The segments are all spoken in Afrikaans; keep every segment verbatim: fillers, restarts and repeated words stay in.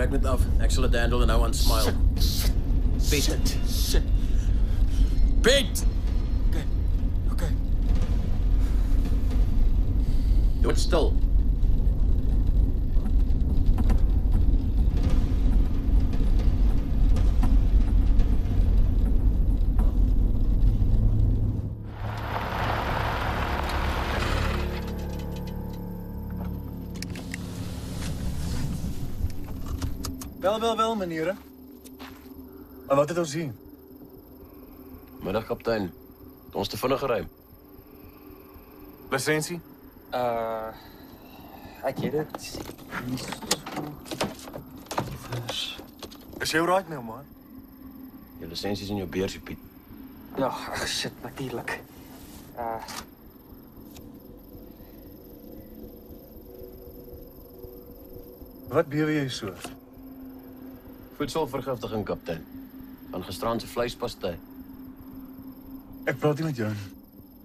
Trek net af. Ek sal dit handle en nou aan smile. Piet. Shit, shit. Piet! Okay, okay. Dood stil. Wel, wel, wel, meneer. En wat het ons hier? Middag, kaptein. Ons te vinnig gery. Lisensie? Uh, ek het dit. Is jy right nou, man? Jou lisensie is in jou beursie, Piet. Ja, ag shit, natuurlik. Uh, Wat bewe jy so? Voedselvergiftiging, kaptein. Van gisterand se vleispastei. Ek praat nie met jou nie.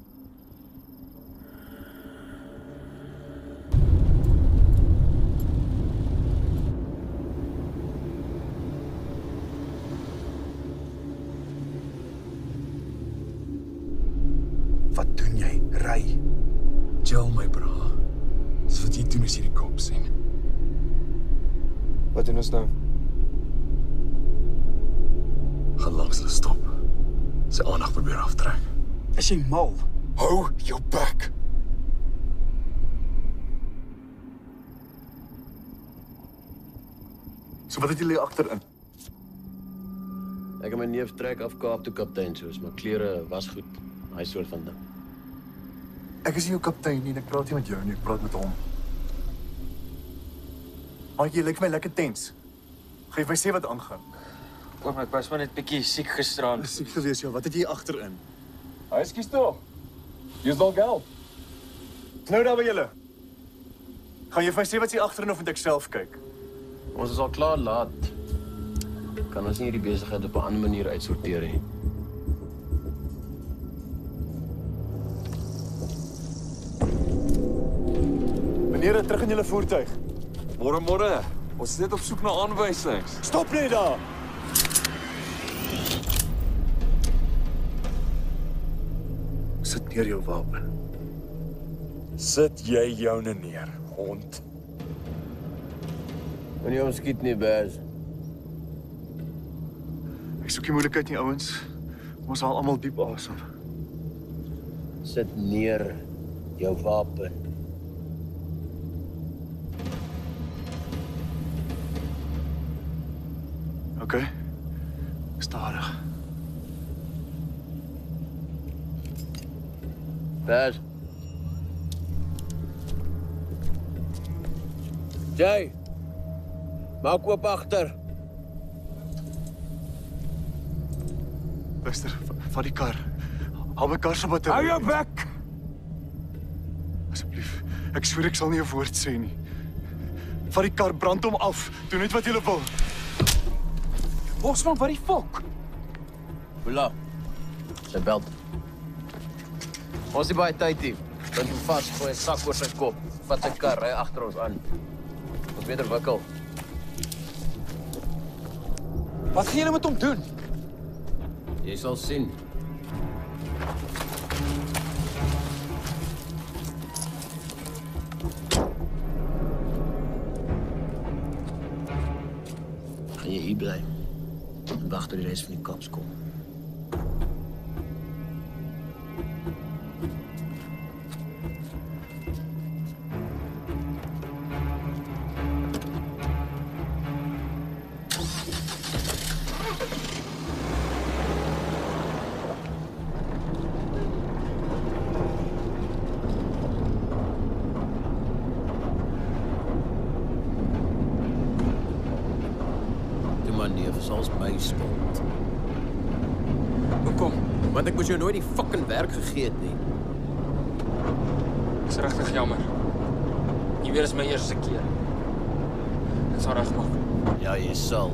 Wat doen jy? Ry. Chill my bra. Dis wat jy doen as jy die kop sien. Wat doen ons nou? Gaan langs hulle stop. Sy aandag probeer aftrek. Is jy mal? Hou jou bek. So wat het julle agterin? Ek en my neef trek af Kaap toe, kaptein, soos my klere was goed. Hy soort van ding. Ek is nie jou kaptein nie en ek praat nie met jou nie, ek praat met hom. Maar jy lyk my lekker tens. Gaan jy my sê wat aangaan? oom, ek was maar net bietjie siek gisteraan. Siek gewees, ja. Wat het jy agterin? Hy skies toe. Jy's al geld. Nou daar by julle. Gaan jy vir my sê wat jy agterin of moet ek self kyk? Ons is al klaar laat. Kan ons nie hierdie besigheid op 'n ander manier uitsorteer nie? Meneer, terug in julle voertuig. Môre môre. Ons is net op soek na aanwysings. Stop net daar. Sit neer jou wapen. Sit jy joune neer, hond. Moenie hom skiet nie, Baz. Ek soek nie moeilikheid nie, ouens. Ons haal almal diep asem. Sit neer jou wapen. OK. Stadig. Baz. Jay. Maak oop agter. Luister, vat die kar. Haal my kar se battery. Hou jou bek. Asseblief. Ek sweer ek sal nie 'n woord sê nie. Vat die kar, brand hom af. Doen net wat jy wil. Bosman, wat die fok? Bula. Sy belt. Ons is baie tyd hier. Bind hom vas, gooi 'n sak oor sy kop. Vat sy kar, ry agter ons aan. Ons beter wikkel. Wat gaan julle met hom doen? Jy sal sien. Gaan jy hier bly en wag tot die res van die cops kom. Sals my skuld. Hoekom? Want ek moes jou nooit die fucking werk gegee het nie. Dis regtig jammer. Jy weet, dis my eerste keer. Ek sal regmaak. Ja, jy sal.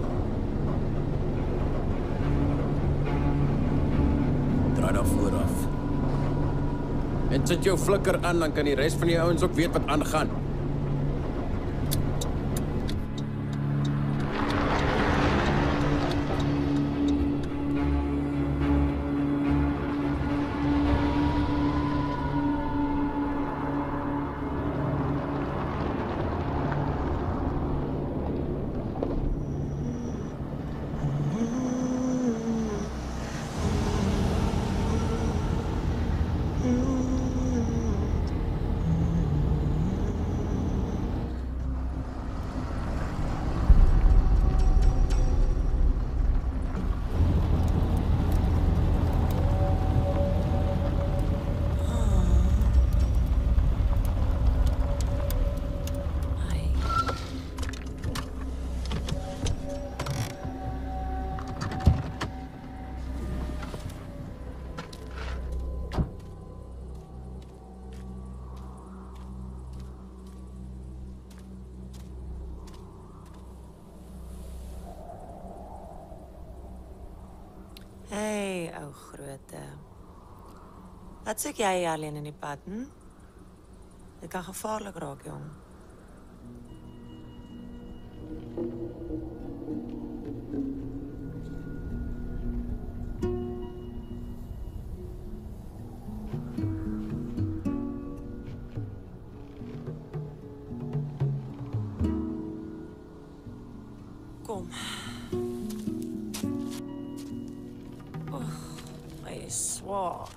Draai daar vooraf. En sit jou flikker aan, dan kan die res van die ouens ook weet wat aangaan. Hey, ou groote. Wat soek jy alleen in die pad, hm? Dit kan gevaarlik raak, jong. Kom. Oeg, hy is swaar.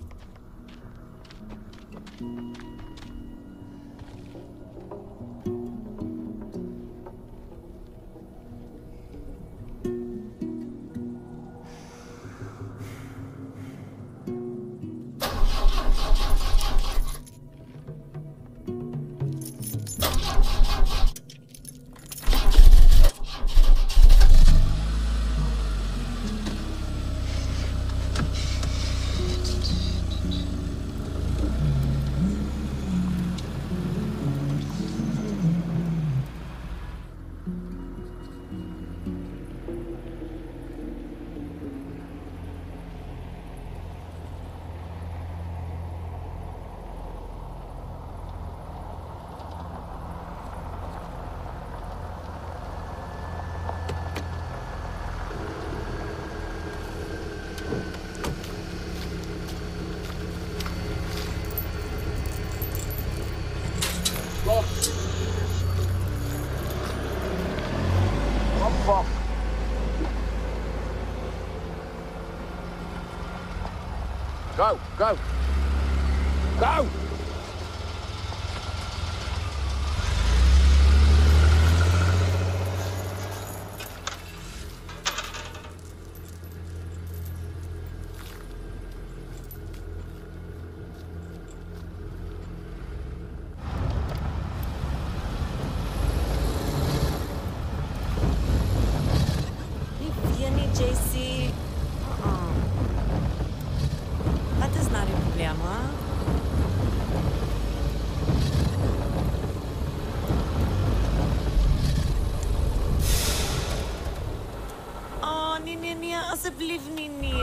Go, go. Go! Nie weer nie, J C. Uh-uh. Wat is nou die probleem, hè? Oh, nee, nee, nee, asseblief nie, nee.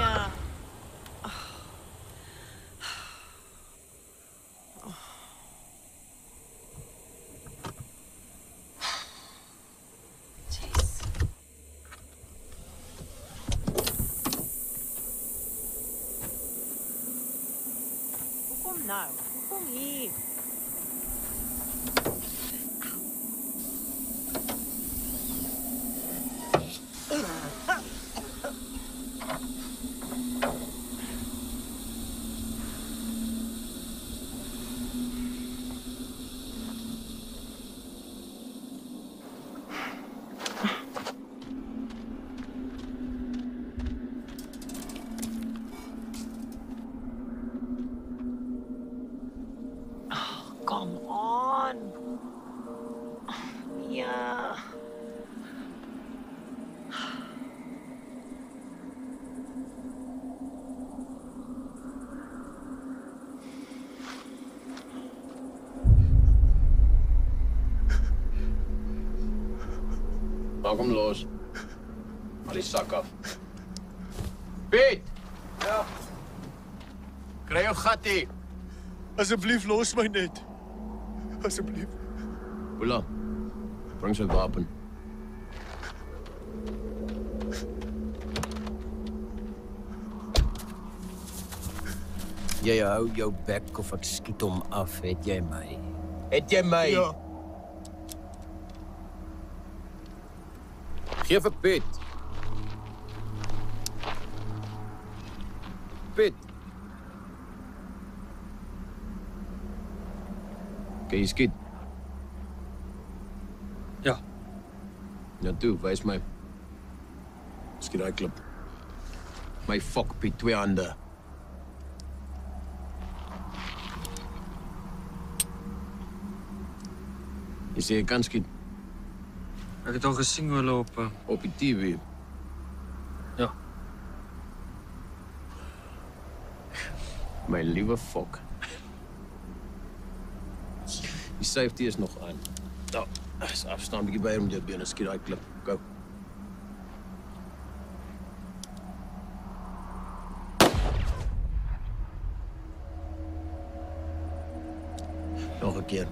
Kom nou, kom hier. Come on. Yeah. Maak hem los. Haal die zak af. Piet! Ja? Kry jou gat hier. Asseblief los my net. Asseblief. Bula, bring zijn wapen. Jy hou jou bek of ek skiet hom af, het jy my? Het jy my? Ja. Geef vir Piet. Piet. Kan jy skiet? Ja. Ja, toe, wys my. Skiet daai klip. My fok, Piet, twee hande. Jy sê jy kan skiet Ek het al gesien hoe hulle op... Uh, op die T V. ja. My liewe fok. Die safety is nog aan. Nou, is afstaan bietjie by hom jy bene skiet daai klip. Go. nog 'n keer.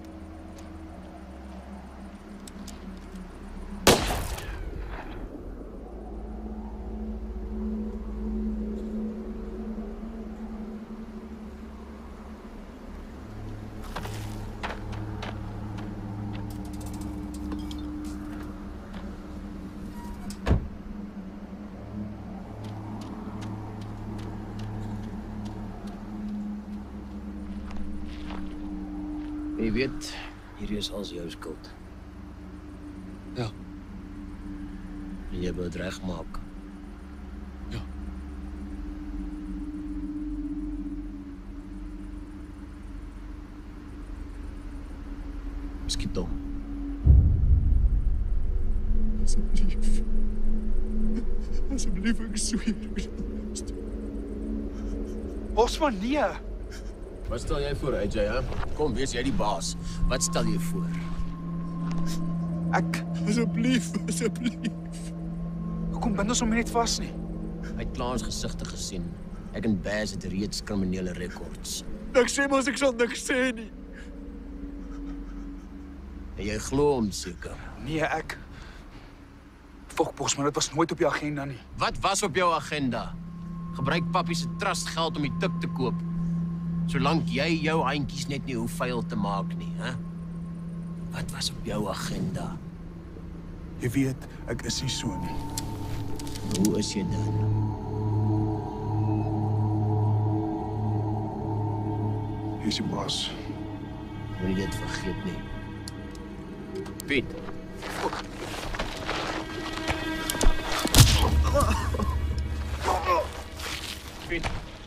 Jy weet, hierdie is als jou skuld. Ja. En jy wil dit regmaak. Ja. Skiet hom. Asseblief. Asseblief, ek sweer. Bosman, nee. Wat stel jy voor, A J, hè? Kom, wees jy die baas. Wat stel jy voor? Ek, Asseblief, asseblief. hoekom bind ons hom net vas nie? Hy het klaar ons gesigte gesien. Ek en Baz het reeds kriminele rekords. Ek sê mos ek sal niks sê nie. En jy glo hom seker. Nee, ek... Fok, Bosman, dit was nooit op die agenda nie. Wat was op jou agenda? Gebruik pappie se trustgeld om die tik te koop. Solank jy jou handjies net nie hoef vuil te maak nie, hè? Wat was op jou agenda? Jy weet, ek is nie so nie. Hoe is jy dan? Jy is die baas. Moenie dit vergeet nie. Piet. Piet.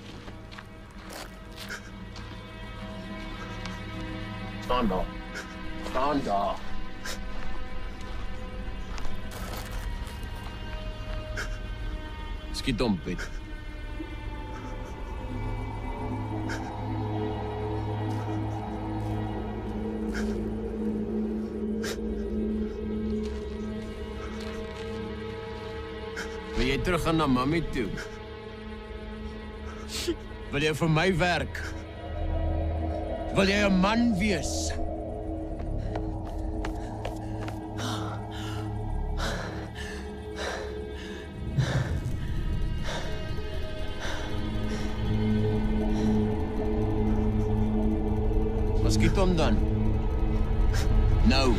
Staan daar. Staan daar. Skiet hom, Piet. Wil jy teruggaan na mami toe? Wil jy vir my werk? Wil jy 'n man wees? Wat skiet hom dan? Nou.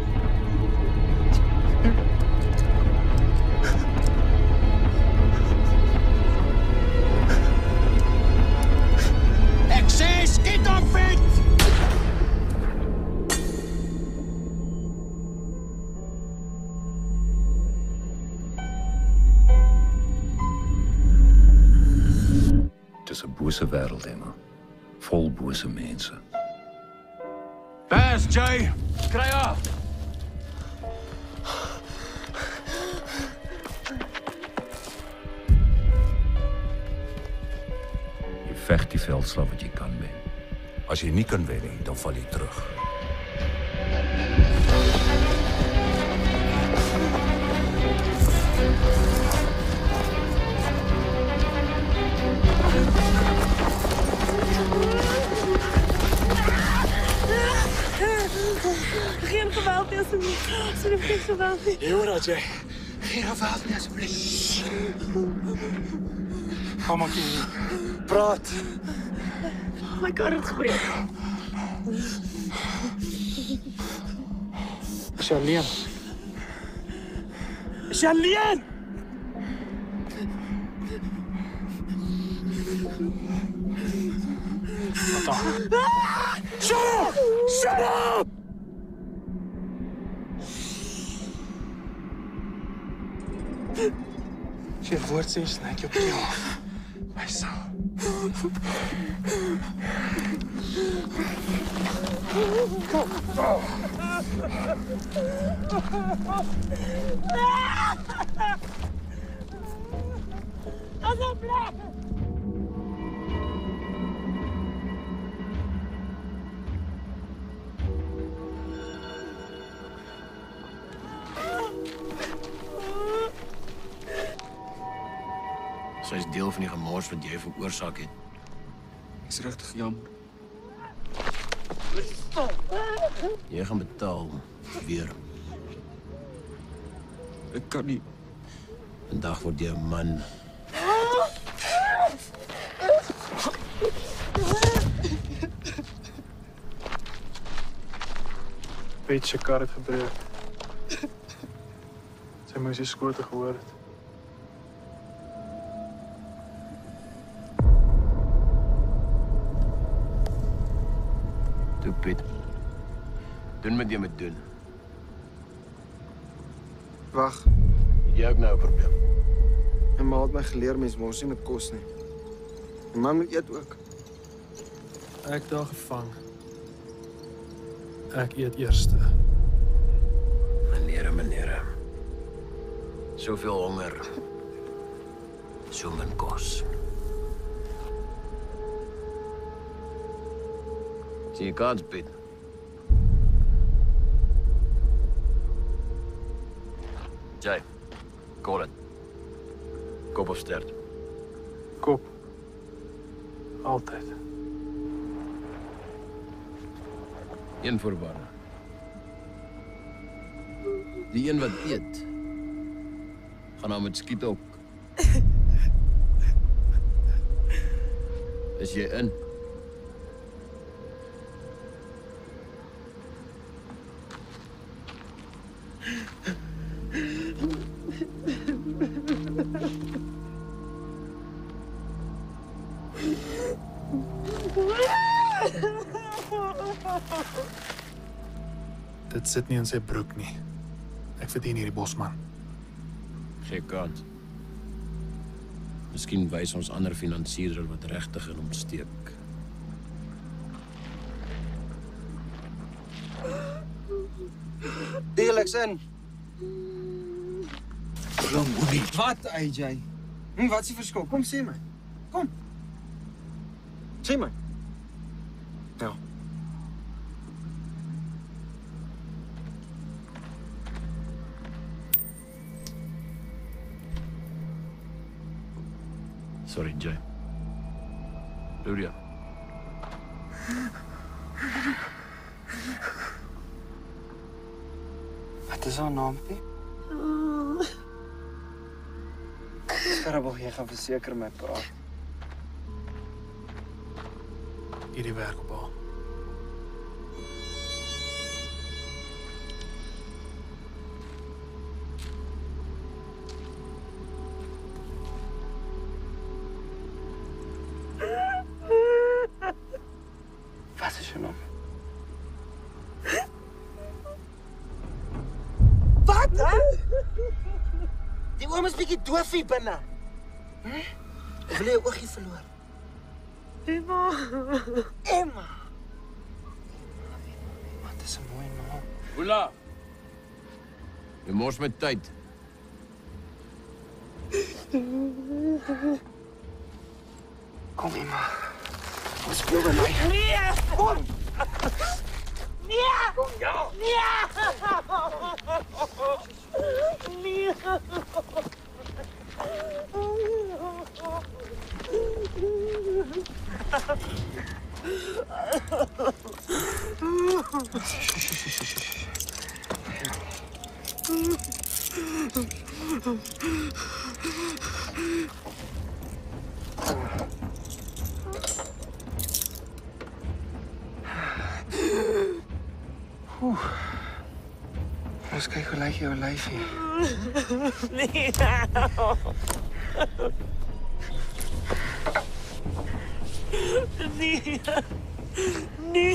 Ek sê skiet hom, Piet! Dis 'n bose wêreld, Emma. Vol bose mense. Baz, Jay, kry af! Jy veg die veldslag wat jy kan wen. As jy nie kan wen nie, dan val jy terug. Geen geweld nie, asseblief. Asseblief, geen geweld nie. Jy hoor dat jy. Geen geweld nie, asseblief. Kom maar, Kenny. Praat. My kar het gebreek. Is jy alleen? Is jy alleen? Wat dan? Shut up! Shut up! As jy 'n woord sê, sny ek jou op jou af. My sal. Asseblief! Sy is deel van die gemors wat jy veroorsaak het. Ek's regtig jammer. Jy gaan betaal weer. Ek kan nie. Vandag word jy 'n man. Piet se kar het gebreek. Sy moes die skote gehoor het. Toe, Piet. Doen wat jy moet doen. Wag, Het jy ook nou 'n probleem? my ma het my geleer mens mors nie met kos nie. My ma moet eet ook. Ek daar gevang. Ek eet eerste. Meneere, meneere. Soveel honger. So min kos. Sien jy kans, Piet? Jay, call it. Kop of stert? Kop. Altyd. Een voorwaarde. Die een wat eet, gaan nou met skiet ook. Is jy in? Dit sit nie in sy broek nie. Ek verdien hierdie bosman. Geen kans. Miskien wys ons ander finansierder wat regtig in hom steek. Deeliks in. Wat, A J? Hm, wat is die verskil? Kom sê my. Kom. Sê my. Ja. Sorry, Jay. Luria. Wat is haar naampie? Skarabel, jy gaan verseker my praat. Hierdie werk op haar. Wat is jou naam? Wat? Die oom is bietjie doof hier binne. Hm? Of wil jy jou oogie verloor? Emma. Emma. Wat is 'n mooi naam. Oela. Jy mors met tyd. Kom Emma. Ons speel by my. Nee! Kom. Nee! Kom ja. Nee! Nee! Oeh. Ons kyk hoe lyk jou lyfie. Nee! Nee! Nee!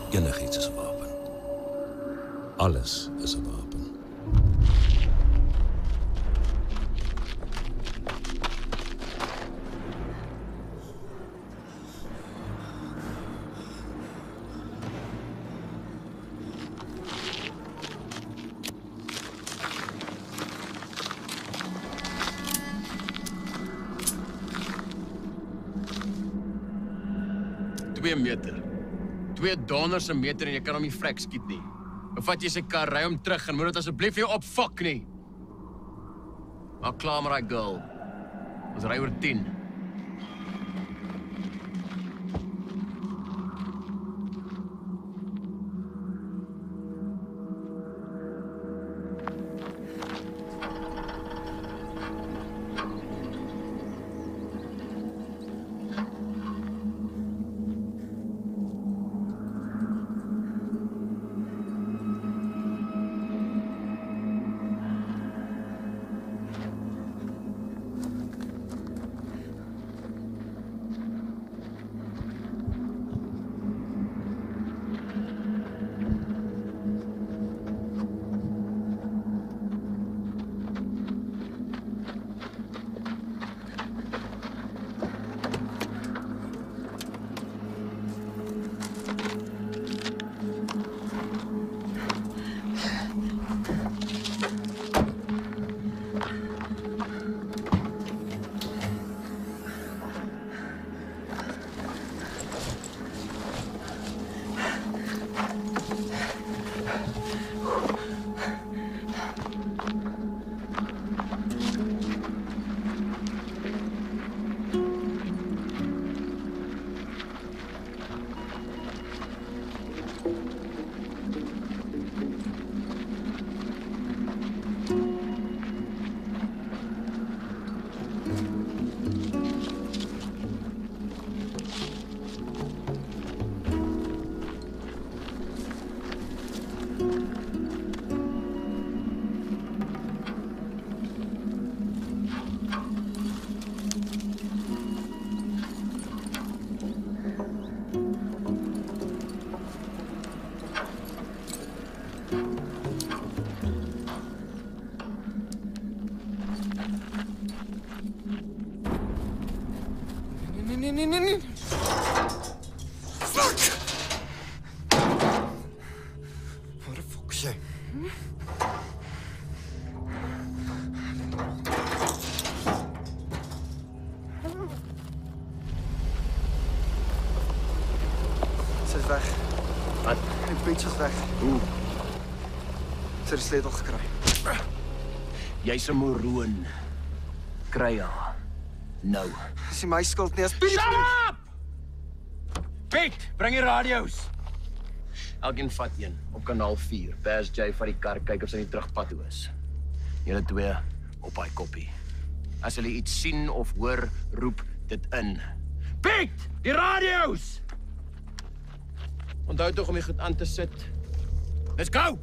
Enigiets is 'n wapen. Alles is 'n wapen. Twee meter. Twee donders 'n meter en jy kan hom nie vrek skiet nie. Of vat jy sy kar, ry hom terug en moet dit asseblief nie opfok nie. Maak klaar met daai girl. Ons ry oor tien. Nee, nee, nee, nee. Fuck! Waar de fuck is jij? Ze is weg. Wat? Die beetje is weg. Hoe? Ze heeft de sleutel gekregen. Jy's 'n moroon. Kry haar. Nou. Dis nie my skuld nie. As Shut up! Piet, bring die radio's. Elkeen vat een op kanaal vier. Pers J vat die kar, kyk of sy nie terugpad toe is. Julle twee op hy koppie. As hulle iets sien of hoor, roep dit in. Piet, die radio's! Onthou tog om die goed aan te sit. Let's go!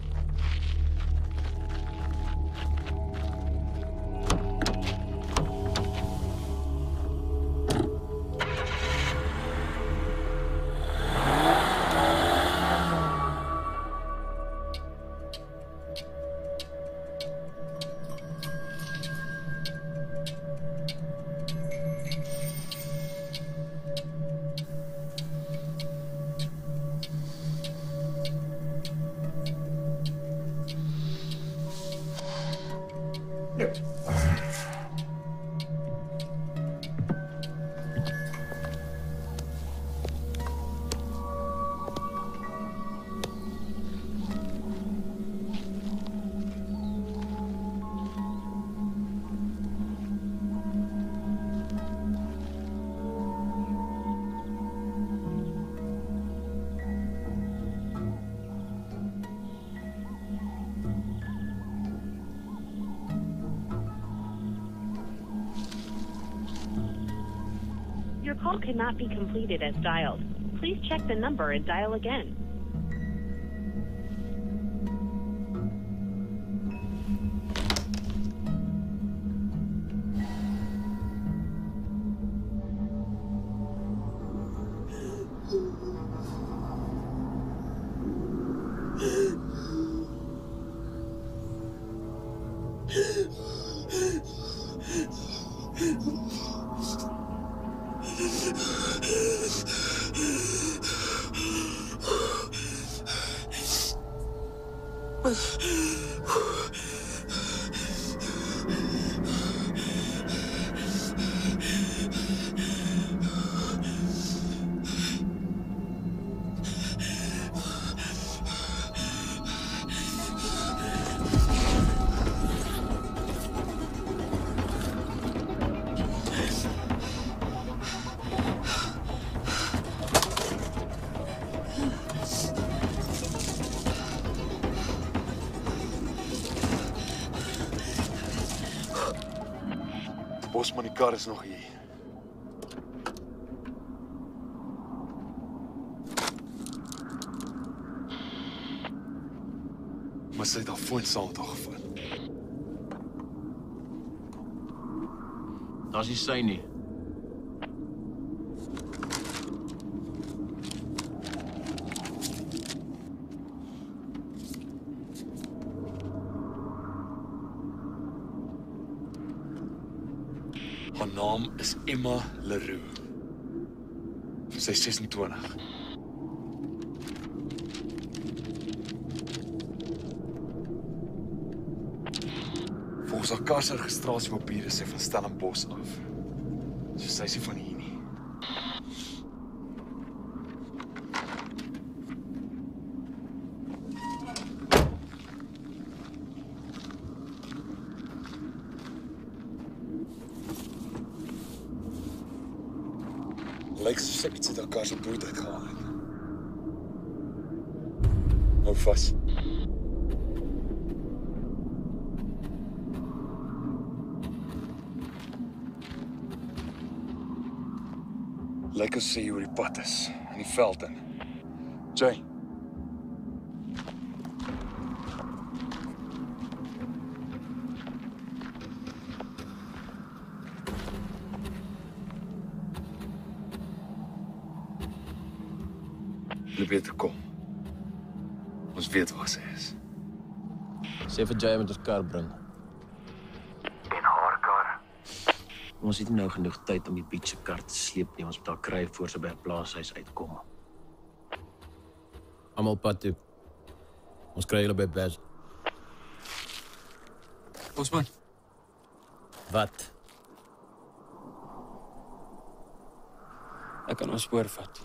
Your call cannot be completed as dialed. Please check the number and dial again. Bosman, die kar is nog hier. Maar sy het haar foon saam met haar gevat. Daar's nie sy nie. Haar naam is Emma Leroux. Sy is sesentwintig. Volgens haar kar se registrasiepapiere is sy van Stellenbosch af. So sy is nie van hier nie. Lyk soos sy iets uit haar kar se boot uitgehaal het. Hou vas. Lyk asof sy hier oor die pad is, in die veld in. Jay. Hulle beter kom. Ons weet waar sy is. Sê vir Jay met ons kar bring. En haar kar. Ons het nie nou genoeg tyd om die Piet se kar te sleep nie. Ons moet haar kry voor sy by 'n plaashuis uitkom. Almal pad toe. Ons kry julle by Bas. Bosman, Wat? ek kan ons spoor vat.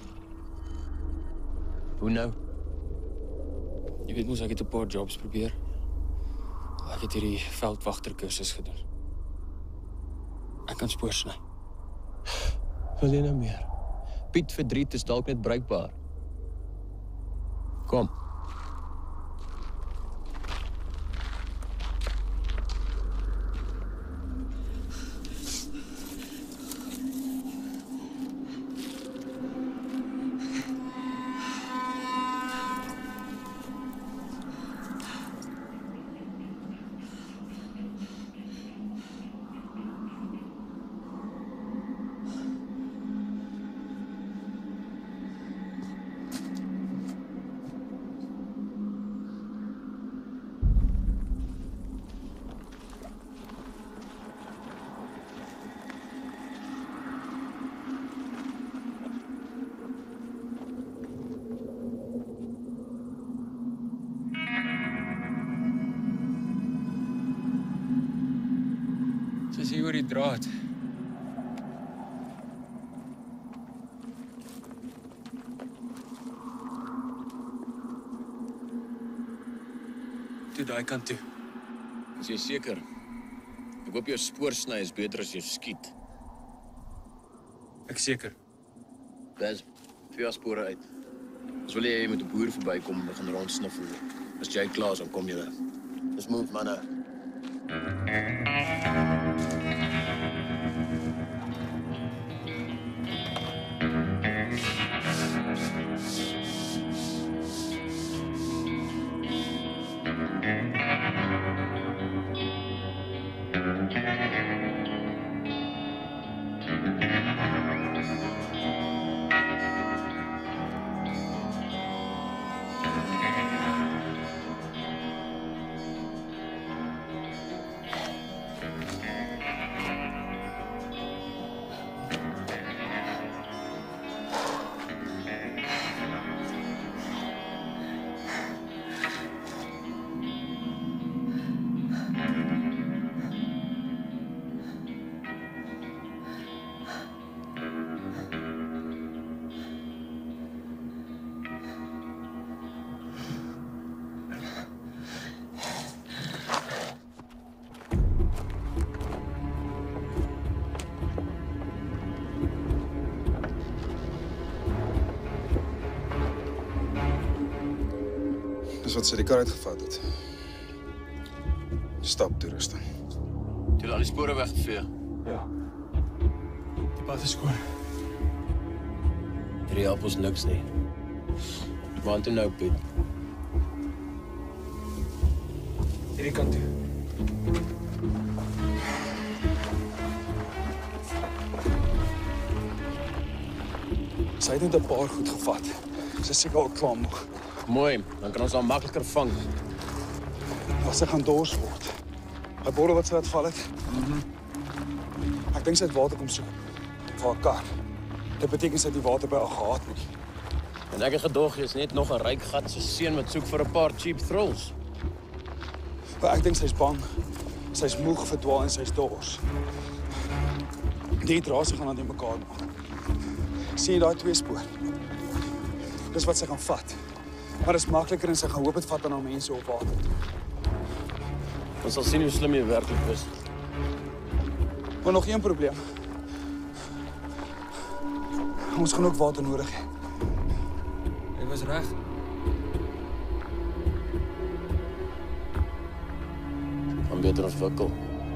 Hoe nou? Jy weet mos ek het 'n paar jobs probeer. Ek het hierdie veldwagterkursus gedoen. Ek kan spoor sny. Wil jy nou meer? Piet verdriet is dalk net bruikbaar. Kom. Dis hier oor die draad. Toe daai kant toe. Is jy seker? Ek hoop jou spoorsny is beter as jou skiet. Ek seker. Bas, vier spore uit. As wil jy met 'n boer verbykom en gaan rondsniffel. As jy klaar is, dan kom jy. Dis move manne. wat sy die kar uitgevat het. Stap toerusting. Het julle al die spore weggevee? Ja. Die pad is skoon. Hierdie help ons niks nie. Waar toe nou, Piet? Hierdie kant toe. Sy het net 'n paar goed gevat. Sy is seker al klaar moeg. Mooi, dan kan ons al makliker vang. As sy gaan dors word. Hy bottel wat sy laat val het. Mm-hmm. Ek dink sy het water kom soek. Vir haar kar. Dit beteken sy het die water by haar gehad nie. En ek het gedog, jy is net nog 'n ryk gat se seun wat soek vir 'n paar cheap thrills. Maar ek dink sy's bang. Sy's moeg, verdwaal en sy's dors. Die drasie gaan aan die mekaar maak. Sien jy daai twee spoor? Dis wat sy gaan vat. Maar dit is makliker en sy gaan hoop dit vat aan haar mense op water toe. Ons sal sien hoe slim jy werklik is. Maar nog een probleem. Ons gaan ook water nodig hê. Jy was reg. Gaan beter ons wikkel.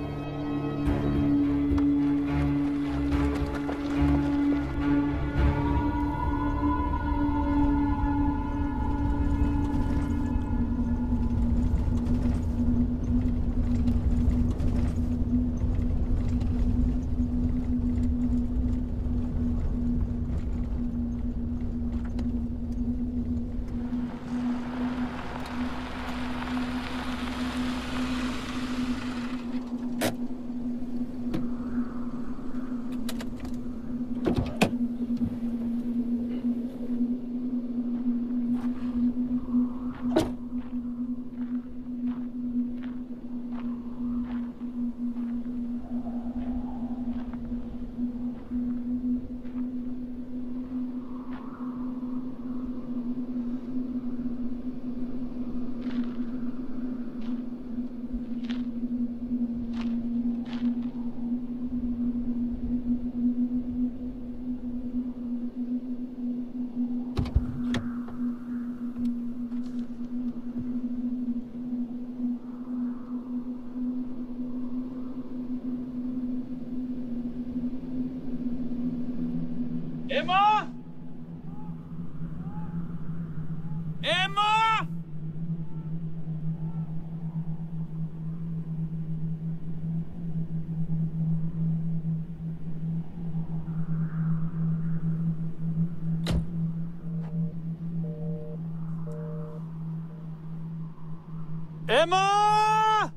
Emma! Emma! Emma!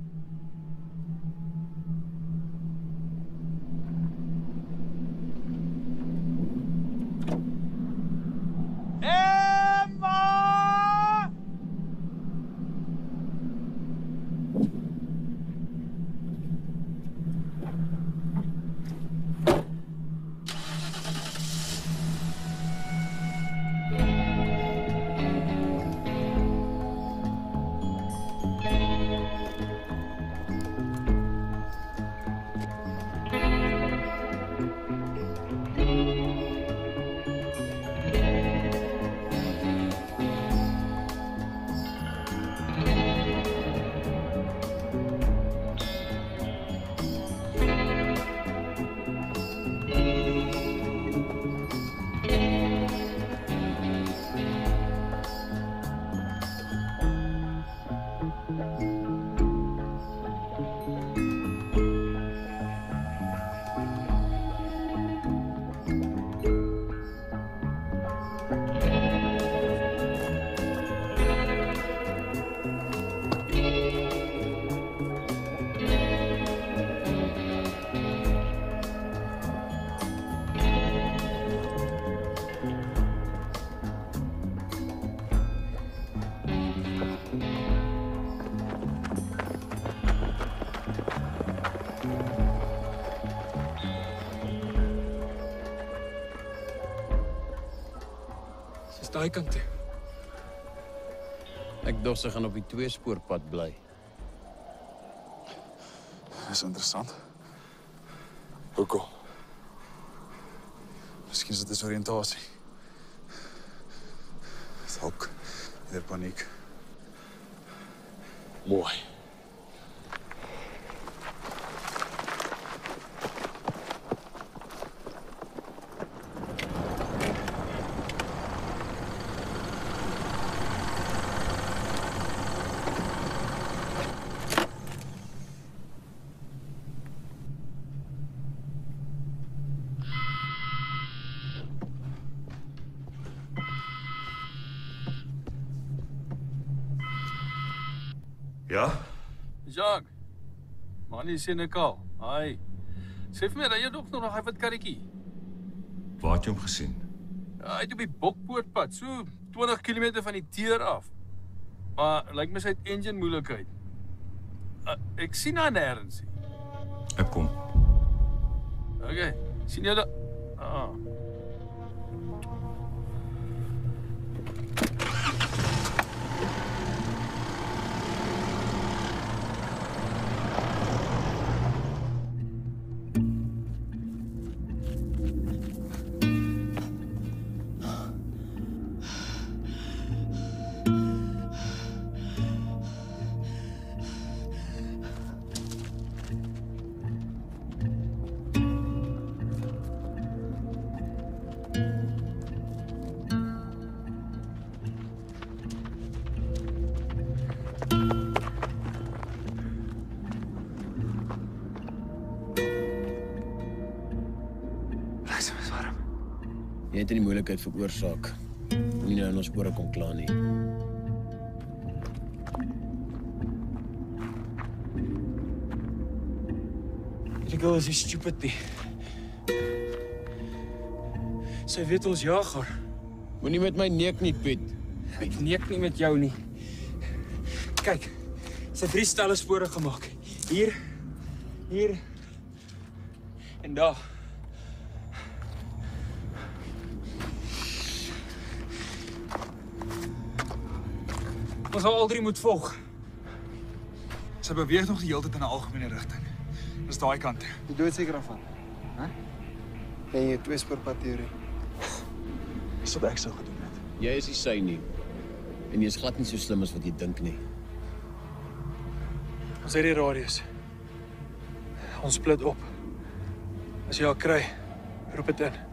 Daai kant toe. Ek dink sy gaan op die tweespoorpad bly. Dis interessant. Hoekom? Miskien is dit 'n desoriëntasie. Dalk weer paniek. Mooi. Ja? Jacques. Manie Senekal. Hi. Sê vir my, ry jy nog nog hy wat karretjie? Waar het jy hom gesien? Ja, hy het op die Bokpoortpad, so twintig kilometer van die teer af. Maar lyk my sy het engine moeilikheid. Uh, ek sien haar nêrens nie. Ek kom. Okay. Sien jy dat? Ah. Jy het in die moeilikheid veroorsaak. Moenie nou in ons ore kom kla nie. Die girl is nie stupid nie. Sy weet ons jag haar. Moenie met my neek nie, Piet. Ek neek nie met jou nie. Kyk, sy het drie stelle spore gemaak. Hier, hier en daar. Ons sal al drie moet volg. Sy beweeg nog die hele tyd in 'n algemene rigting. Dis daai kant. Jy dood seker daarvan. Hè? En jy twee spoorpad teorie. Dis wat ek sou gedoen het. Jy is nie sy nie. En jy is glad nie so slim as wat jy dink nie. Ons het die radius. Ons split op. As jy haar kry, roep dit in.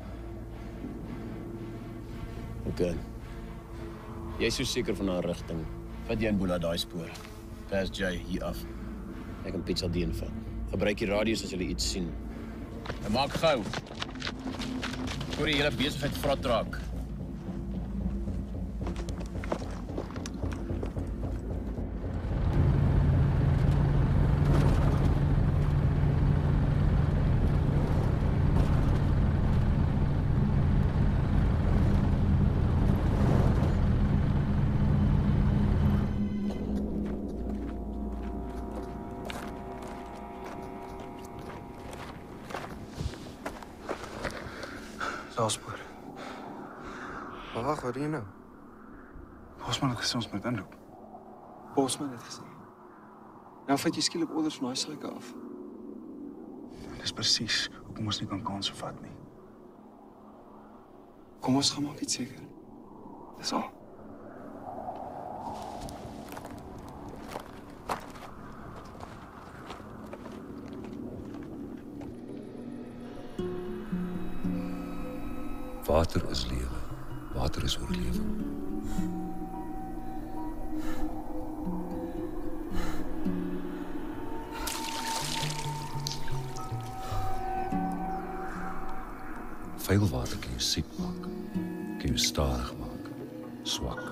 OK. Jy is so seker van haar rigting. Vat jy in Boela daai spoor. Pas Jay hier af. Ek kan Piet sal die invat. Gebruik die radius as jy iets sien. En maak gou. Voor die hele besigheid vrot raak. Spoor. Maar wag, wat doen jy nou? Bosman het gesê ons moet inloop. Bosman het gesê. Nou vat jy skielik orders van daai suike af. Dis presies hoekom ons nie kan kanse vat nie. Kom ons gaan maak dit seker. Dis al. Water is lewe. Water is oorlewing. Veel water kan jou siek maak. Kan jou stadig maak. Swak.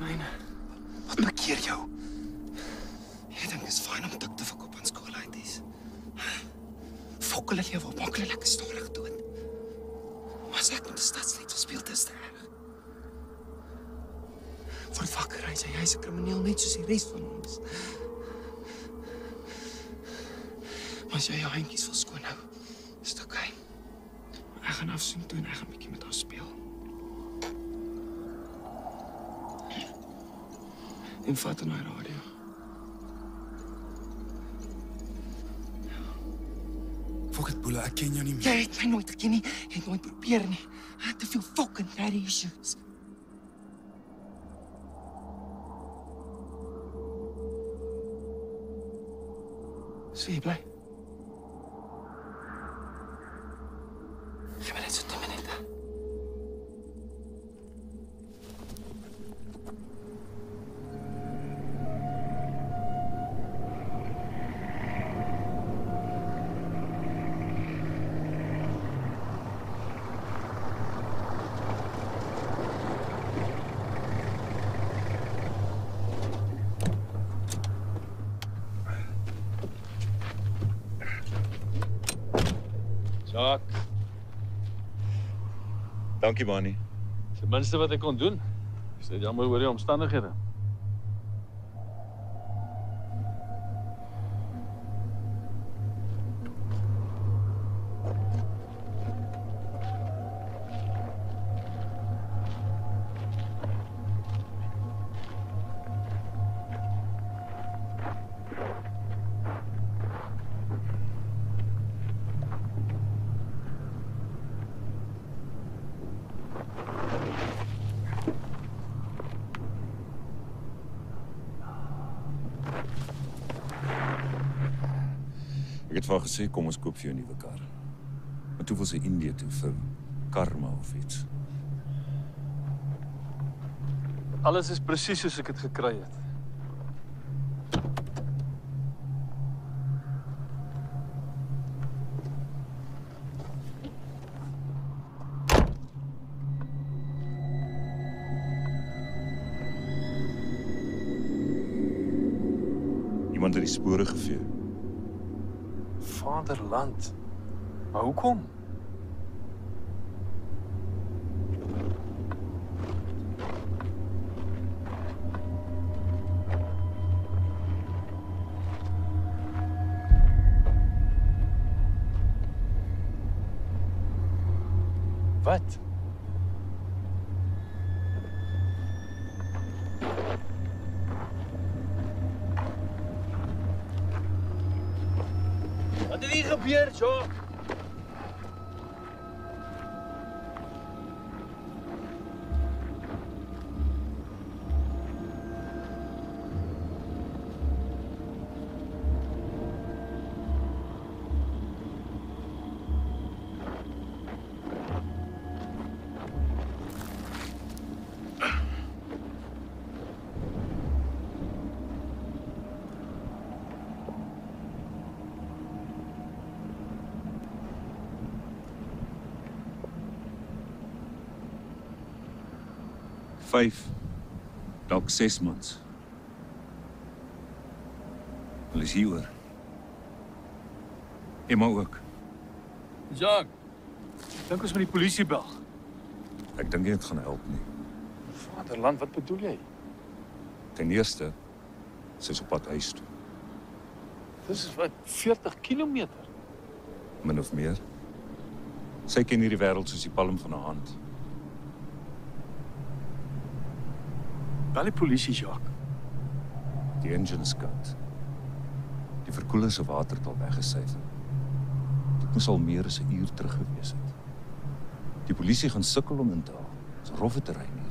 myne. Wat bekeer jou? Jy dink dit is fyn om dik te verkoop aan skoolheities. Fokkel jy wat maak hulle lekker stadig dood. Maar as ek met die stadslid speel te sterk. Voor wakker hy sê hy's 'n krimineel net soos die res van ons. Maar as jy jou handjies wil skoon hou, is dit oké. Ek gaan afsoen toe en ek gaan 'n bietjie met haar speel. En vat in my radio. Fok het boele, ek ken jou nie meer. Jy het my nooit geken nie. Jy het nooit probeer nie. Ek het te veel fucking daddy issues. So jy bly? Geef my net so tien minute. Jacques, Dankie, Manny. dis die minste wat ek kon doen. Is dit jammer oor die omstandighede? Ek het vir haar gesê, kom ons koop vir jou 'n nuwe kar. Maar toe wil sy Indië toe vir karma of iets. Alles is presies soos ek het gekry het. Iemand het die spore gevee. Vaderland. Maar hoekom? Wat? Wat het hier gebeur, Jacques? Vyf, dalk ses maand. Hulle is hier hoor. Emma ook. Jacques, dink ons met die polisie bel. Ek dink nie dit gaan help nie. Vaderland, wat bedoel jy? Ten eerste, sy is op pad huis toe. Dis is wat, veertig kilometer? Min of meer. Sy ken hierdie wêreld soos die palm van haar hand. Bel die polisie, Jacques. Die engine is koud. Die verkoeler se water het al weggesyfer. Dit moes al meer as 'n uur terug gewees het. Die polisie gaan sukkel om in te haal. Dis 'n rowwe terrein hier.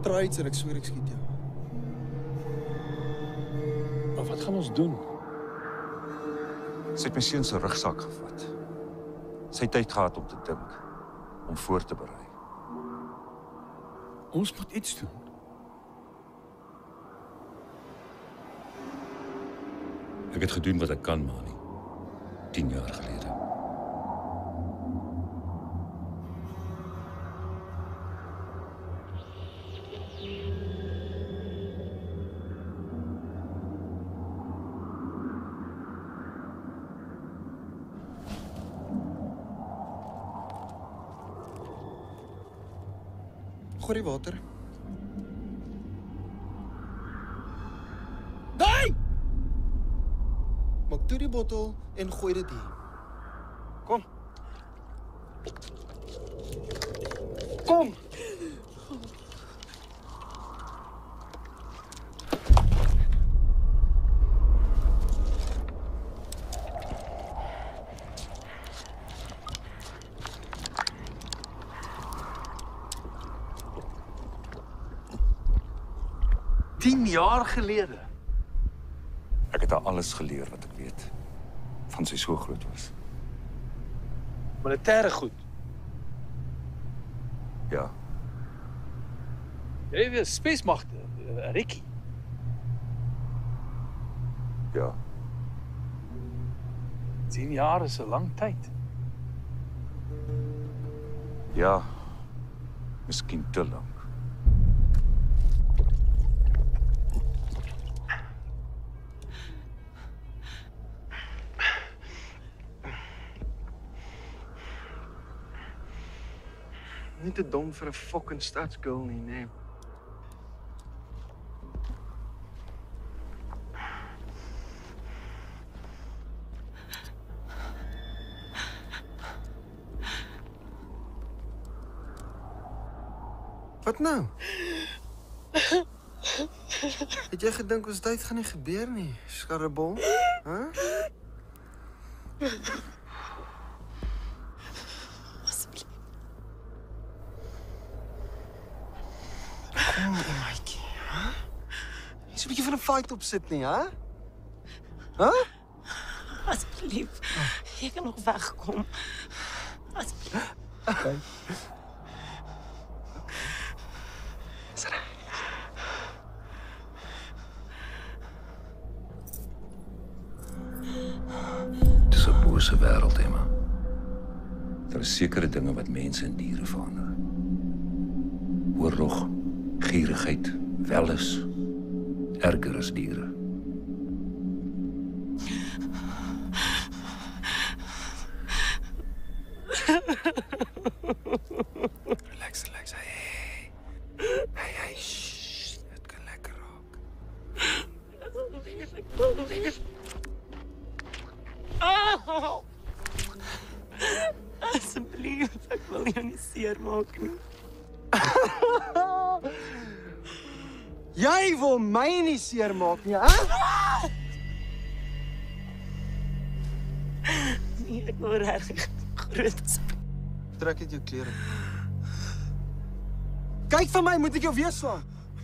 Try iets en ek sweer ek skiet jou. Maar wat gaan ons doen? Sy het my seun se rugsak gevat. Sy het tyd gehad om te dink, om voor te berei. Ons moet iets doen. Ek het gedoen wat ek kan, Mani. Tien jaar gelede. Gooi die water. Nee! Maak toe die bottel en gooi dit hier. Kom. Kom. Tien jaar gelede. Ek het haar alles geleer wat ek weet, van sy so groot was. Militêre goed. Ja, Jy weet, spesmagte, uh, Rikkie. ja. Tien jaar is 'n lang tyd. Ja, miskien te lank. Nie te dom vir 'n fucking stadsgirl nie, nee. Wat nou? Het jy gedink ons tyd gaan nie gebeur nie, skarrebol? Hæ? Huh? Kom, maatjie, hè? Jy is 'n bietjie van 'n fight op sit nie, hè? Hæ? Asseblief. Jy kan nog wegkom. Asseblief. Okay. Dis 'n bose wêreld, Emma. Daar is sekere dinge wat mense en diere verander. Oorlog, gierigheid, welis, erger as diere. Relax, relax. Hey. Hey, hey, shh. Dit kan lekker raak. Oh! Asseblief, ek wil jou nie seermaak nie. Jy wil my nie seermaak nie, hè? Nee, ek wil regtig groot. Trek uit jou klere. Kyk vir my, moet ek jou weer slaan?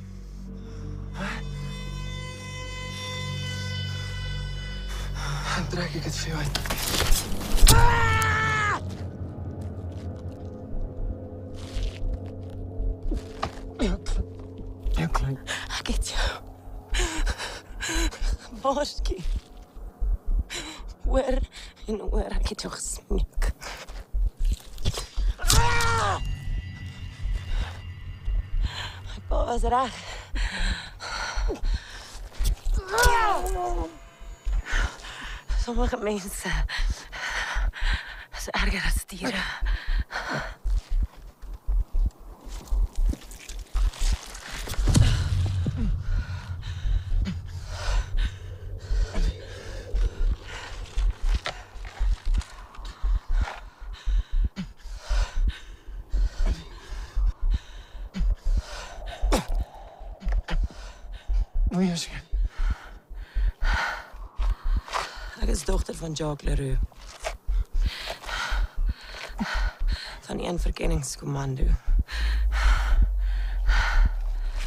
Dan trek ek dit vir jou uit. Jou klein. Ek het jou. Waarskie. Hoor en hoor, ek het jou gesmeek. My pa was reg. Sommige mense is erger as diere. Hoe is jy? Ek is dogter van Jacques Leroux. Van die een verkenningskommando.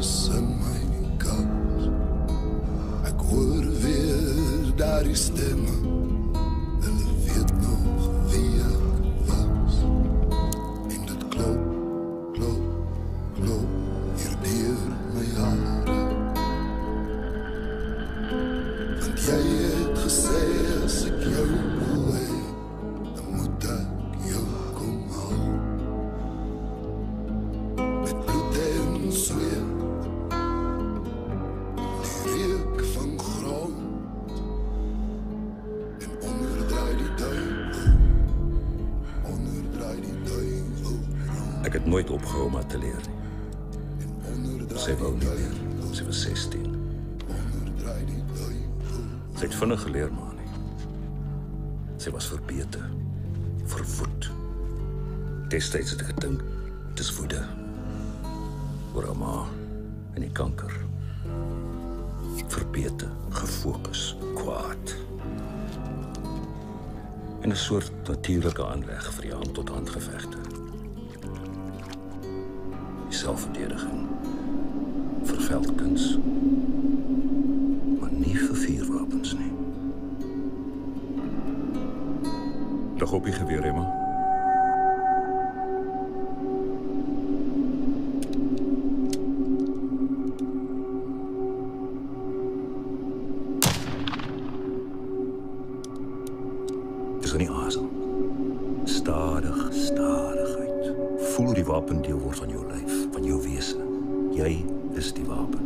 is in my kant. Ek hoor weer daardie stemme. Hulle weet nog wie ek was. En dit klop, klop, klop hier deur my hare. Want jy het gesê as ek jou wil hê, dan moet ek jou kom haal. Met bloed en zweet, die reuk van grond. En onderdraai die duivel, onderdraai die duivel rond. Ek het nooit opgehou om te leer nie. Sy wou nie meer. Sy was sestien. Sy het vinnig geleer, maar nie. Sy was verbete, verwoed. Destyds het ek gedink, het is woede. Oor haar ma en die kanker. Verbete, gefokus, kwaad. En 'n soort natuurlike aanleg vir die hand-tot-hand gevegte. Die selfverdediging. Vir veldkuns. Maar nie vir vuurwapens nie. Lig op die geweer, Emma. Dis nie aasem. Stadig, stadig uit. Voel hoe die wapen deel word van jou lyf, van jou wese. Jy is die wapen.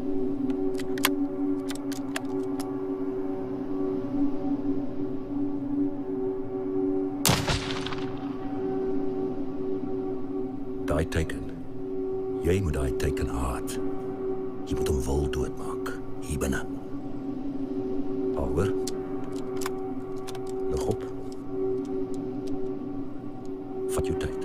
Daai teken. Jy moet daai teken haat. Jy moet hom wil doodmaak. Hier binne. Alhoor. Lig op. Vat jou tyd.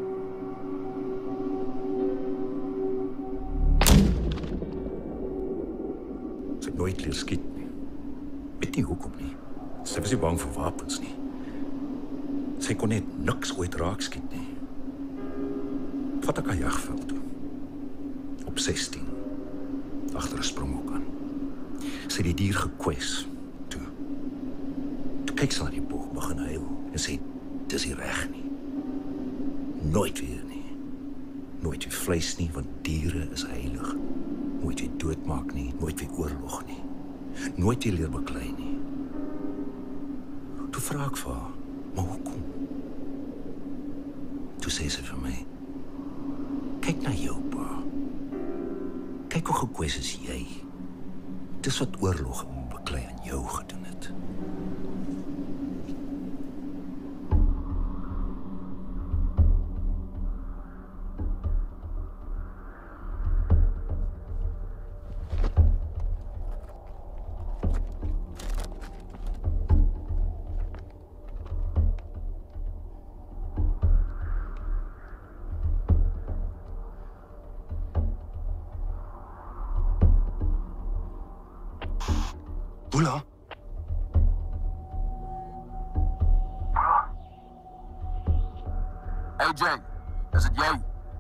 Sy het nooit leer skiet nie. Weet nie hoekom nie. Sy was nie bang vir wapens nie. Sy kon net niks ooit raak skiet nie. Vat ek haar jagveld toe. Op sestien. Agter 'n springhok aan. Sy het die dier gekwes. Toe. Toe kyk sy na die boog begin huil en sê, dis nie reg nie. Nooit weer nie. Nooit weer vleis nie, want diere is heilig. Nooit weer doodmaak nie, nooit weer oorlog nie. Nooit weer leer beklei nie. Toe vra ek vir haar, maar hoekom? Toe sê sy vir my, kyk na jou, pa. Kyk hoe gekwes is jy. Dis wat oorlog en beklei aan jou gedoen het. Boela? A J, is dit jy?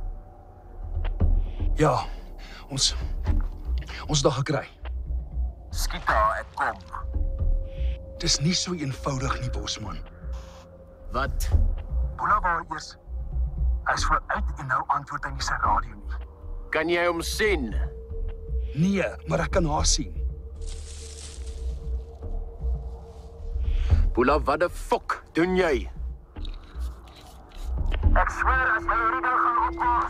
Ja, ons... Ons het haar gekry. Skiet haar, ek kom. Dis nie so eenvoudig nie, Bosman. Wat? Boela wou eers... Hy is vooruit en nou antwoord hy nie sy radio nie. Kan jy hom sien? Nee, maar ek kan haar sien. Boela, wat die fok doen jy? Ek sweer as jy hierdie ding gaan oplos.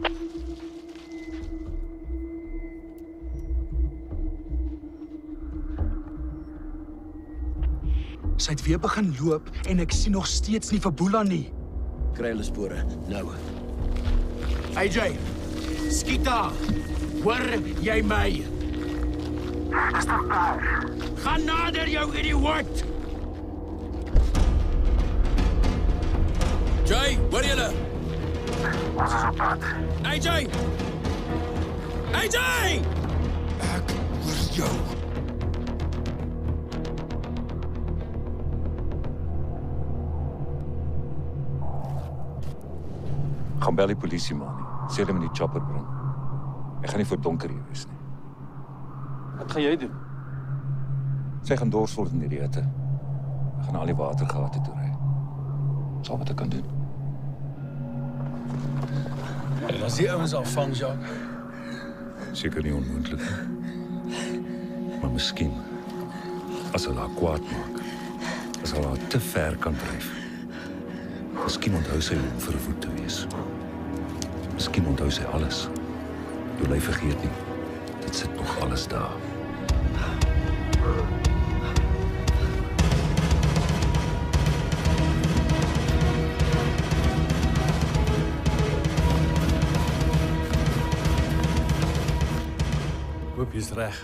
Sy het weer begin loop en ek sien nog steeds nie vir Boela nie. Kry hulle spore, nou. A J, skiet haar! Hoor jy my? Dis te ver. Gaan nader, jou idioot! Jay, hoor julle? Ons is op pad. A J! A J! Ek hoor jou. Gaan bel die polisie man. Sê hulle moet die chopper bring. Ek gaan nie voor donker hier wees nie. Wat gaan jy doen? Sy gaan dors word in die rete. Ek gaan al die watergate toe ry. Dis al wat ek kan doen. En as die ouens al vang, Jacques? Seker nie onmoontlik nie. Maar miskien, as hulle haar kwaad maak, as hulle haar te ver kan dryf, miskien onthou sy hoe om verwoed te wees. Miskien onthou sy alles. Jy bly vergeet nie, dit sit nog alles daar. Hoop jy's reg.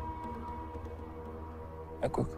Ek ook.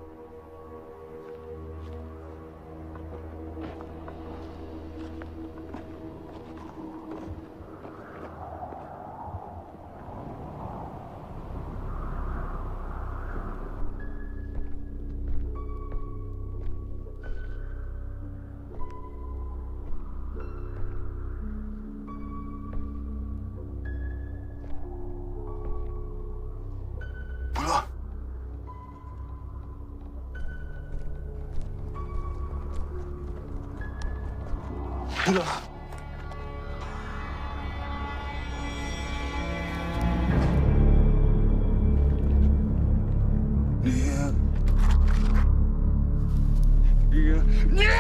Bula. Nee. Nee. Nee!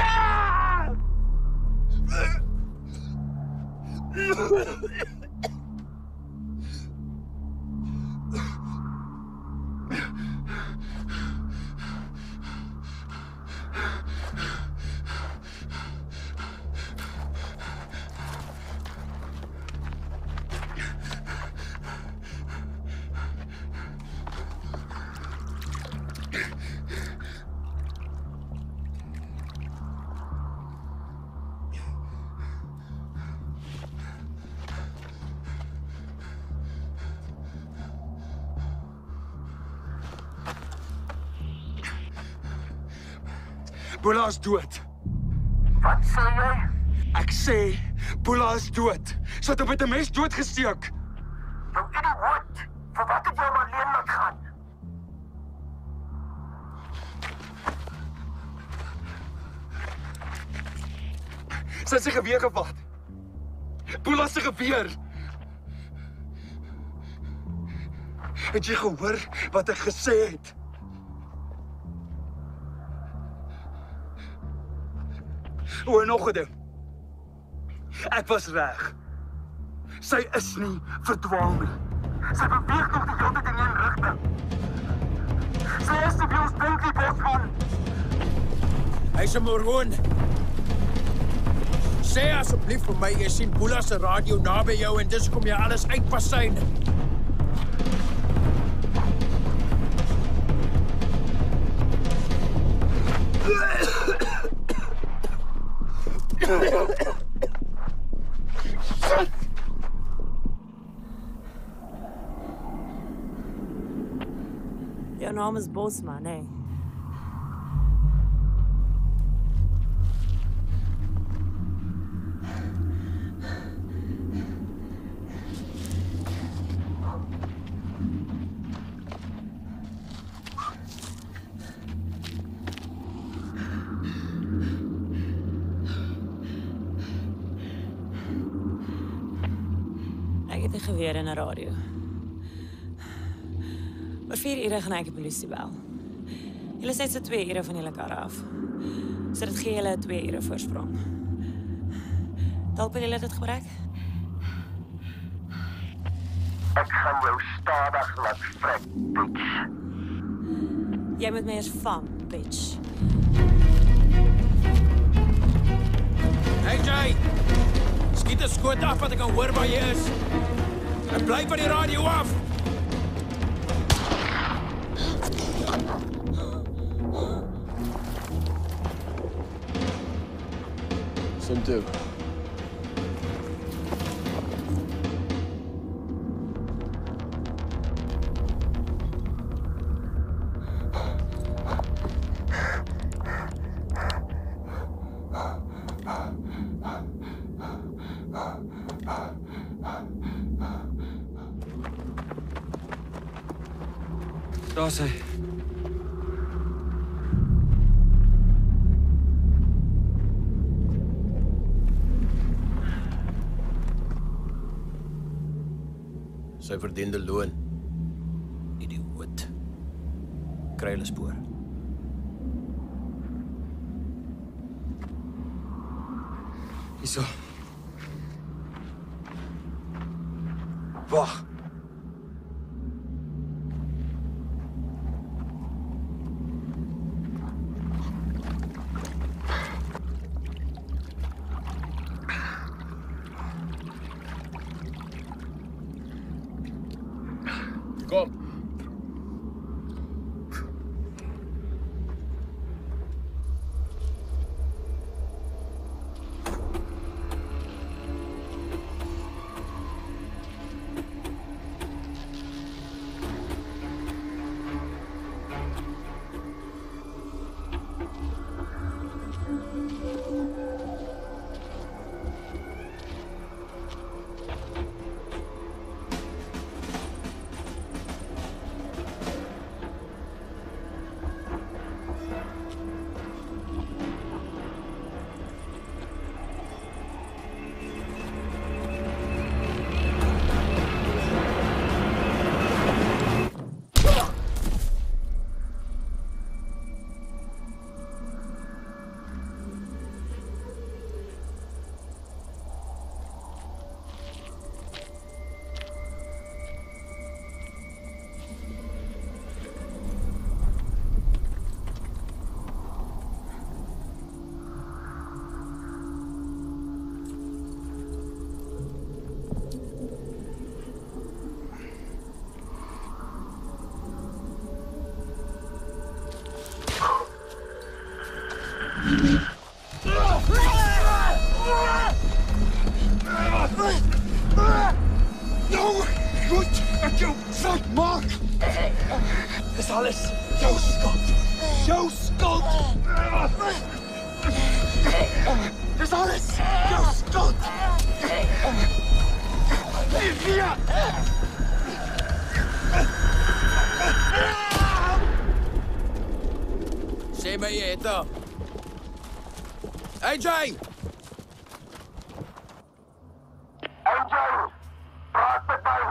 Bula is dood. Wat sê jy? Ek sê Bula is dood. Sy het hom met 'n mes doodgesteek. Jou idioot. Vir wat het jy hom alleen laat gaan? Sy het sy geweer gevat. Bula se geweer. Het jy gehoor wat ek gesê het? O, en nog 'n ding. Ek was reg. Sy is nie verdwaal nie. Sy beweeg nog die hele tyd in een rigting. Sy is die ons dink die Bosman. Hy's 'n moroon. Sê asseblief vir my, jy sien Bula se radio naby jou en dis kom jy alles uitpasyn. Jou naam is Bosman, hè? Ek het 'n geweer en 'n radio. Oor vier ure gaan ek die polisie bel. Julle is net so twee ure van julle kar af. So dit gee julle twee ure voorsprong. Dalk wil julle dit gebruik? Ek gaan jou stadig laat vrek, bitch. Jy moet my eers vang, bitch. Hey Jay! Skiet 'n skoot af wat ek kan hoor waar jy is. En bly van die radio af. Sim toe. Daar's hy. Sy verdiende loon. Idioot. Kry hulle spoor. Hierso. Wag. Kom. Nou, goed dat jou fout maak. Dis alles jou skuld. Jou skuld. Dis alles jou skuld. Livia! Sê my jy het haar. Hey Jay! Hey Jay! Praat met my!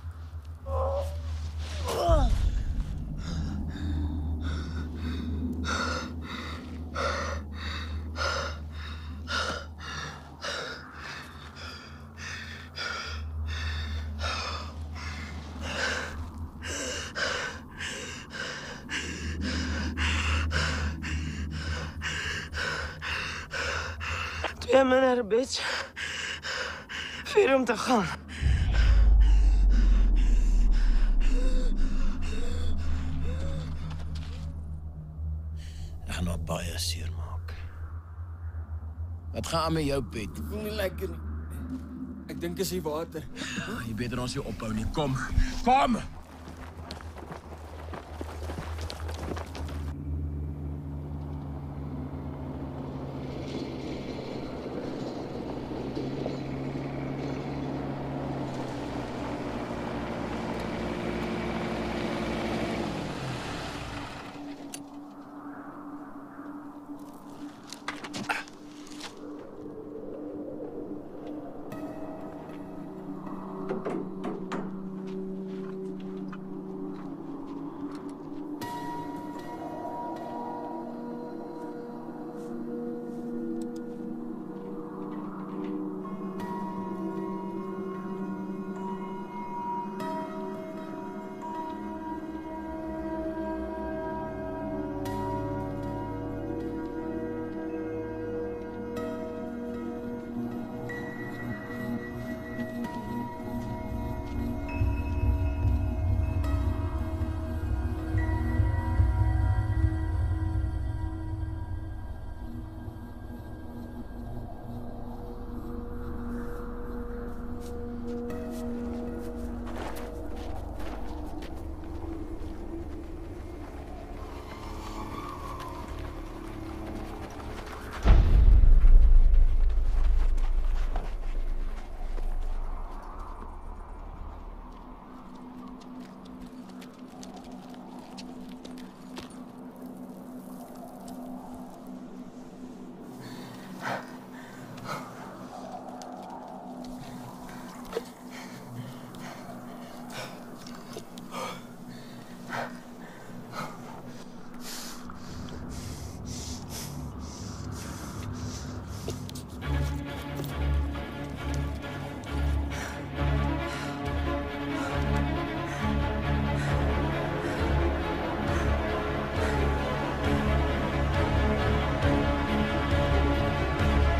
Twee minute, bitch. Vier om te gaan. Ek gaan nog baie seer maak. Wat gaan met jou, Piet? Ek voel nie lekker nie. Ek dink is die water. Jy beter ons nie ophou nie. Kom. Kom!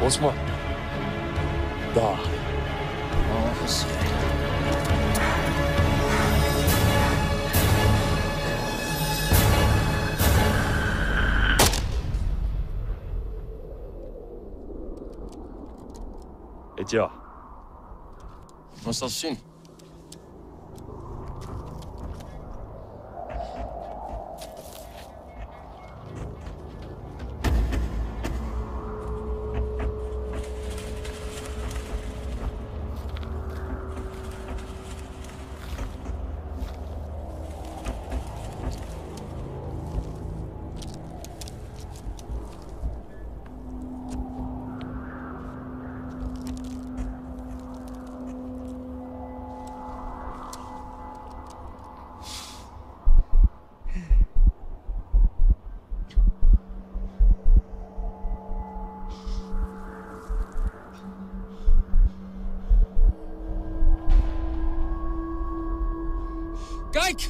Bosman. Daar. Oh, gesê. Het ja. Ons sal sien. Kyk!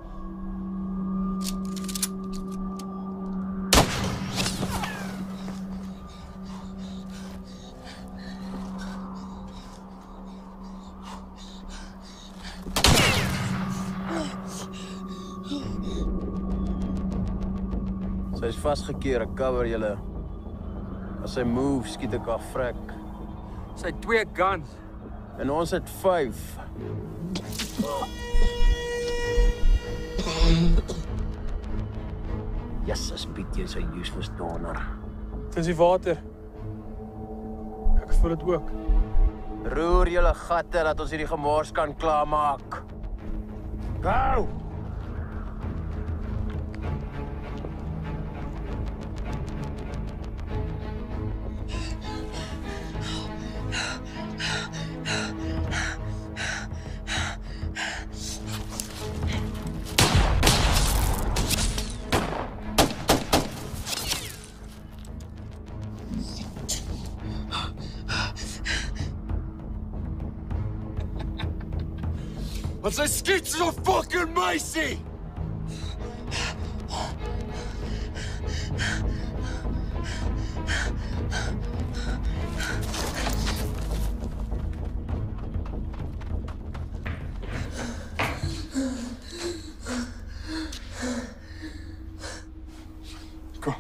Sy is vasgekeer, ek cover julle. As sy move, skiet ek af vrek. Sy het twee guns. En ons het vyf. Jesus, Piet, jy's 'n useless donor. Dis die water. Ek voel dit ook. Roer julle gatte dat ons hierdie gemors kan klaarmaak. Gou! Want sy skiet so fucking meisie! Kom.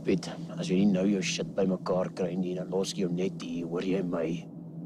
Piet, as jy nie nou jou shit bymekaar kry nie, dan los ek jou net hier, hoor jy my?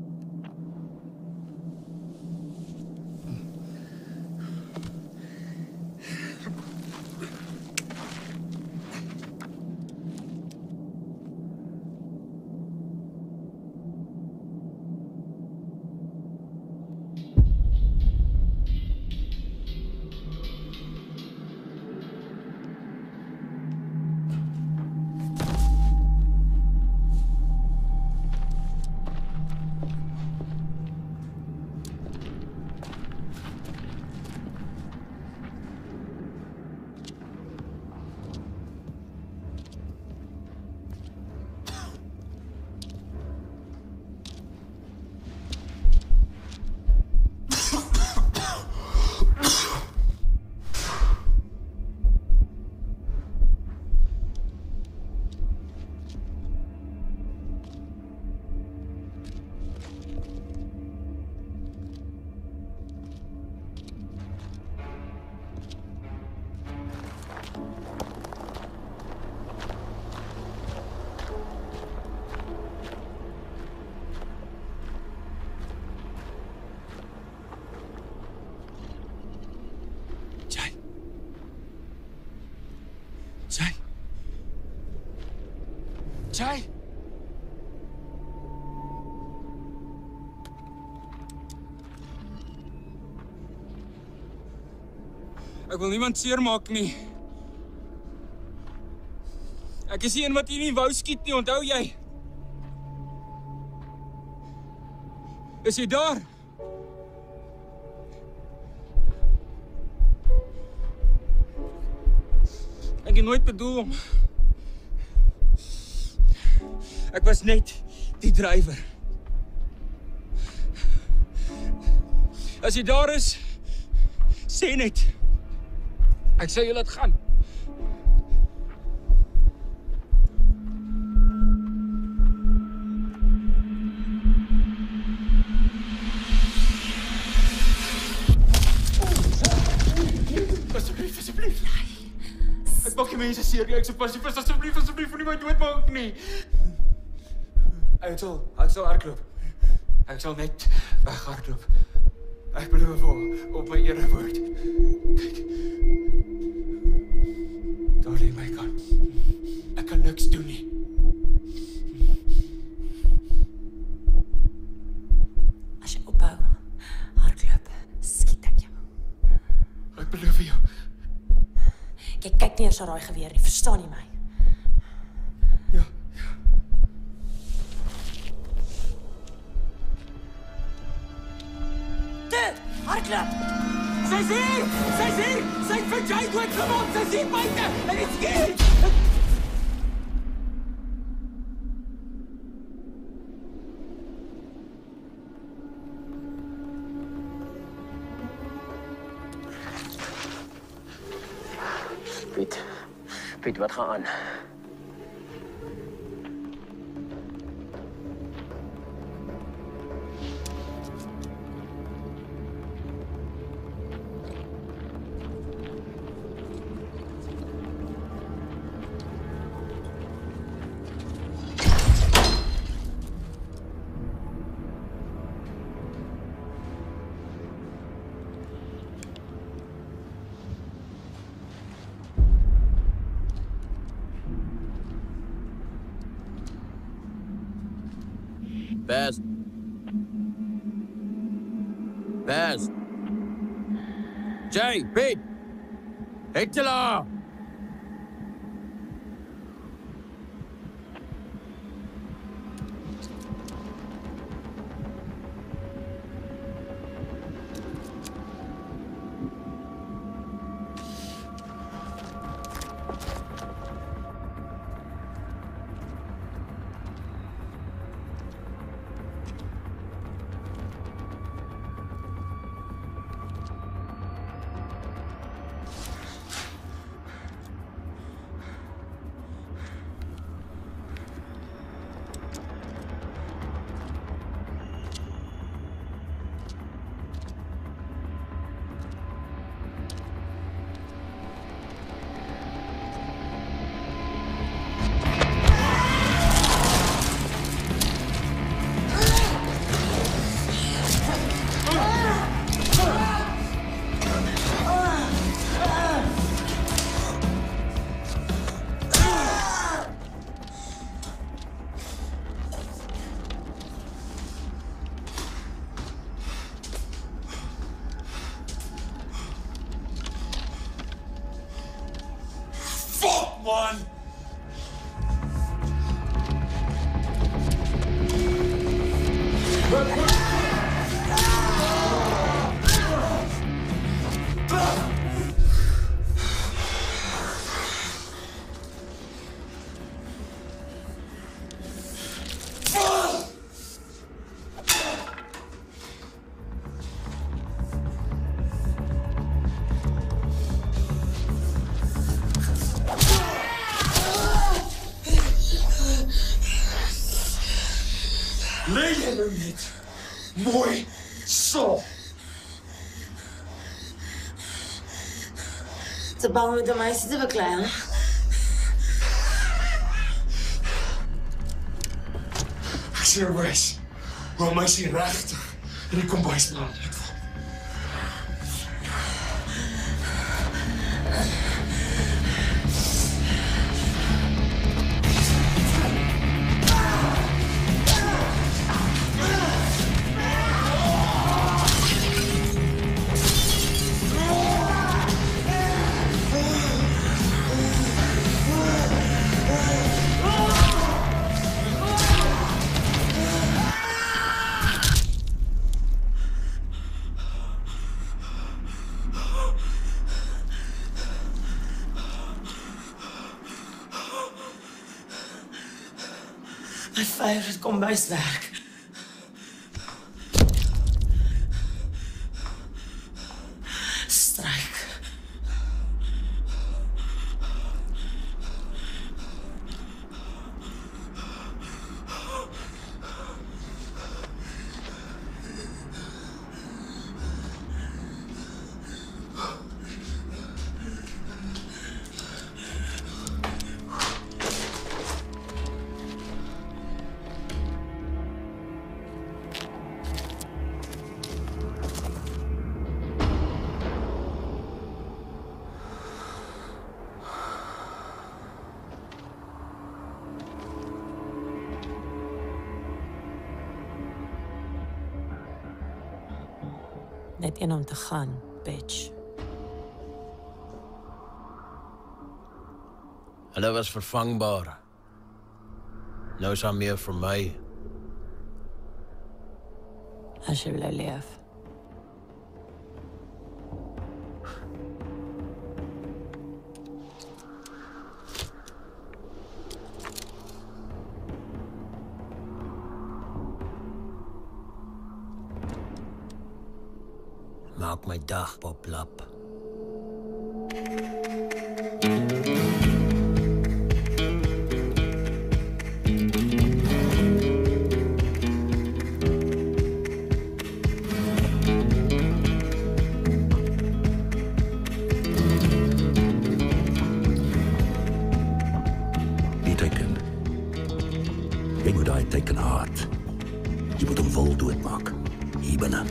Jay! Ek wil niemand seermaak nie. Ek is die een wat hier nie wou skiet nie, onthou jy? Is jy daar? Ek het nooit bedoel om... Ek was net die drywer. As jy daar is, sê net. Ek sê jy laat gaan. Asseblief, asseblief. Ek maak die mense seer, ek so passief is, asseblief, asseblief, moenie my doodmaak nie. Ek sal, ek sal hardloop. Ek sal net weghardloop. Ek beloof vol, op my erewoord. Kyk. Daar lê my kant. Ek kan niks doen nie. As jy ophou, hardloop, skiet ek jou. Ek beloof jou. Kyk, kyk nie eers na daai geweer nie, verstaan jy my? Hardloop! Sy's hier! Sy's hier! Sy het vir Jay doodgemaak! Sy's hier buite! En dit skiet! Piet, Piet, wat gaan aan? Baz. Baz. Jay, Pete. Hitler. man. Lê jy nou net mooi so. Te bang met de meisje te beklei, Ek sê jou wys, hoe meisie regtig in die kombuis beland het. My favorite kombuiswerk. Stryk. Net een om te gaan, bitch. Hulle was vervangbaar. Nou is daar meer vir my. As jy wil leef. Maak my dag, Poplap. Die teken. Jy moet daai teken haat. Jy moet hom vol doodmaak. Hier binne.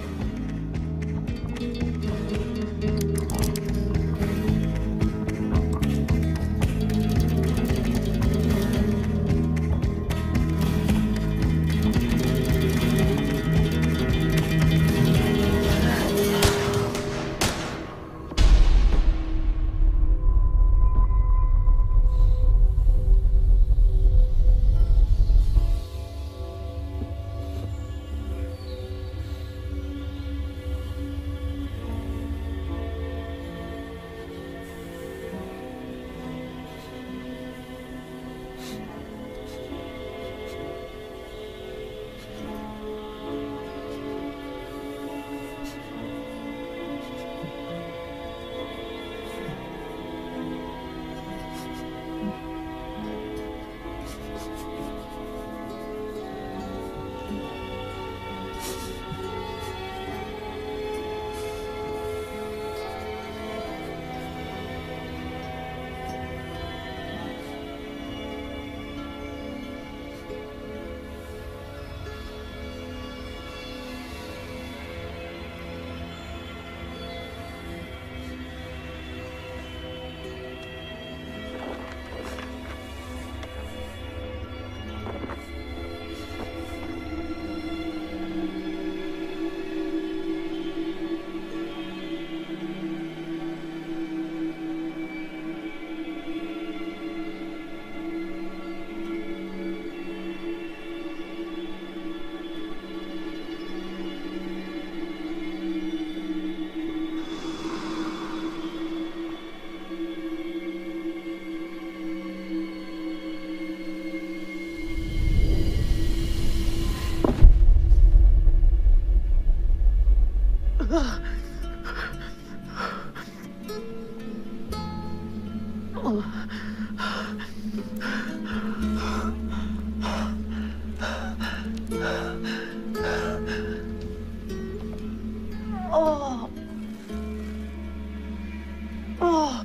Oh. Oh. Oh.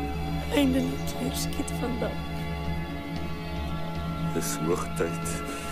Eindelijk weer skiet vandag. Dis hoogtyd